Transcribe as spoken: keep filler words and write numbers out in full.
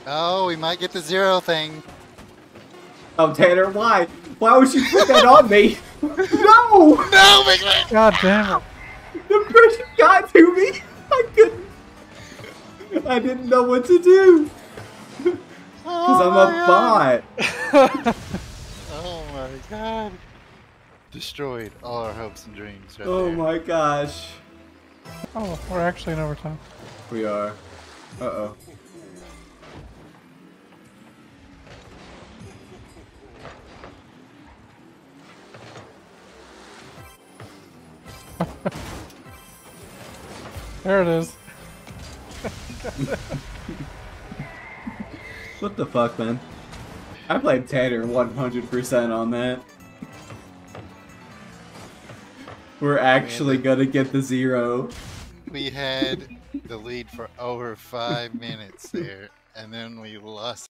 Oh, we might get the zero thing. Oh, Tanner, why? Why would you put that on me? No! No, big man! God damn it. The pressure got to me. I couldn't. I didn't know what to do. Because Oh I'm a bot. Oh my god. Destroyed all our hopes and dreams right Oh there. my gosh. Oh, we're actually in overtime. We are. Uh-oh. There it is. What the fuck, man? I played Tanner one hundred percent on that. We're actually gonna get the zero. We had the lead for over five minutes there, and then we lost.